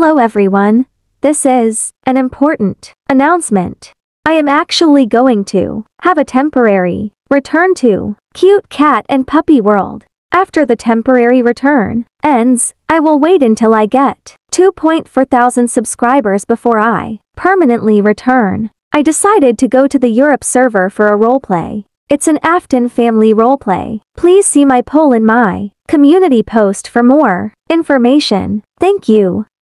Hello everyone. This is an important announcement. I am actually going to have a temporary return to Cute Cat and Puppy World. After the temporary return ends, I will wait until I get 2,400 subscribers before I permanently return. I decided to go to the Europe server for a roleplay. It's an Afton family roleplay. Please see my poll in my community post for more information. Thank you.